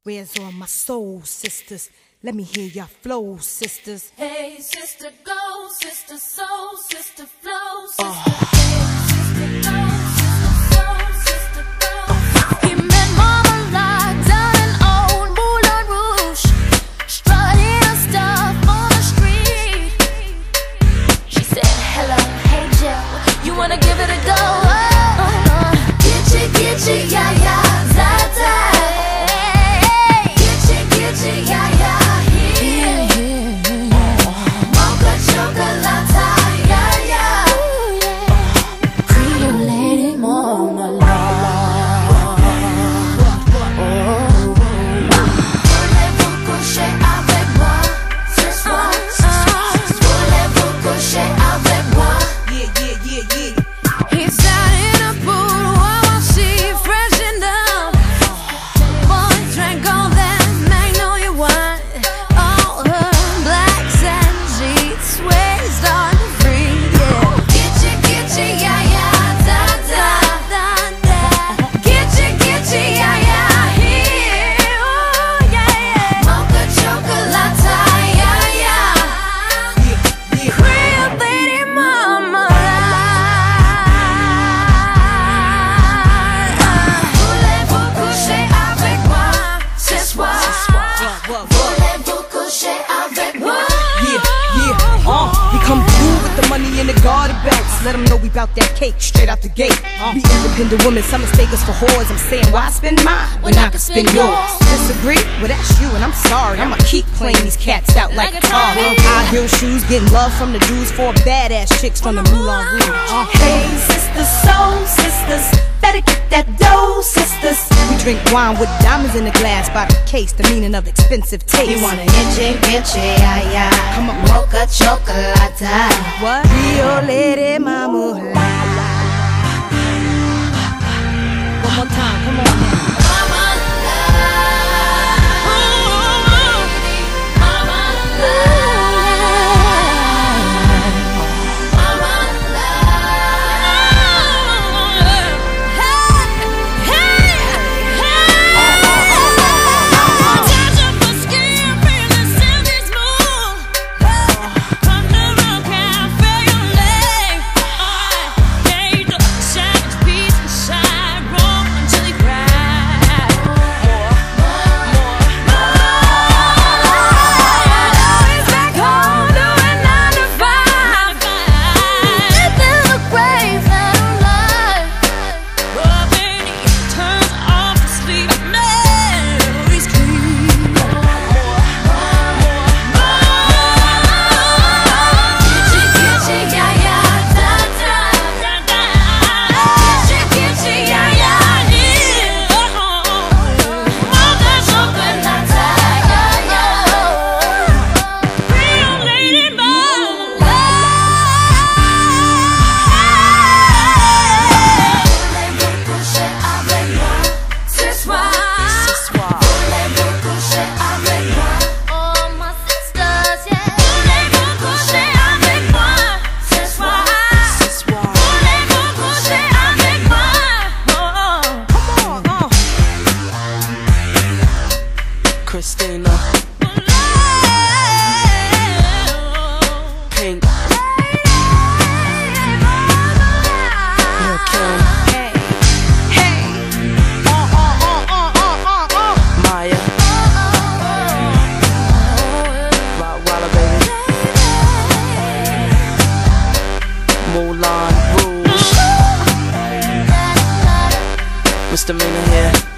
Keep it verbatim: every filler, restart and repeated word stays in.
Where's all my soul sisters? Let me hear your flow, sisters. Hey, sister, go, sister, soul, sister, flow, sister. Oh. Hey, sister, go, sister, soul, sister, flow. He met Mama locked down in old Moulin Rouge, strutting her stuff on the street. She said, hello, hey, Jill, you wanna give it a go? Oh, uh, Gitchy, gitchy, yeah, yeah, da, da. In the garden belts, let them know we bout that cake straight out the gate. Uh. Be independent women, some mistake us for whores. I'm saying, why spend mine when I can spend yours? Disagree? Well, that's you, and I'm sorry. I'ma keep playing these cats out like a car. High heel shoes, getting love from the dudes, four badass chicks from the Moulin Rouge. Uh. Hey, sisters, soul sisters, better get that dough, sisters. We drink wine with diamonds in the glass by the case, the meaning of expensive taste. You wanna itchy, itchy, yeah, yeah. Come on, mocha chocolate. What? Rio Lady Mama. One more time, come on. Christina, Pink, Lil' Kim, Hey, hey, uh, uh, uh, uh, uh, uh, uh. Maya, Rottweiler baby, Moulin Rouge, Misdemeanor here.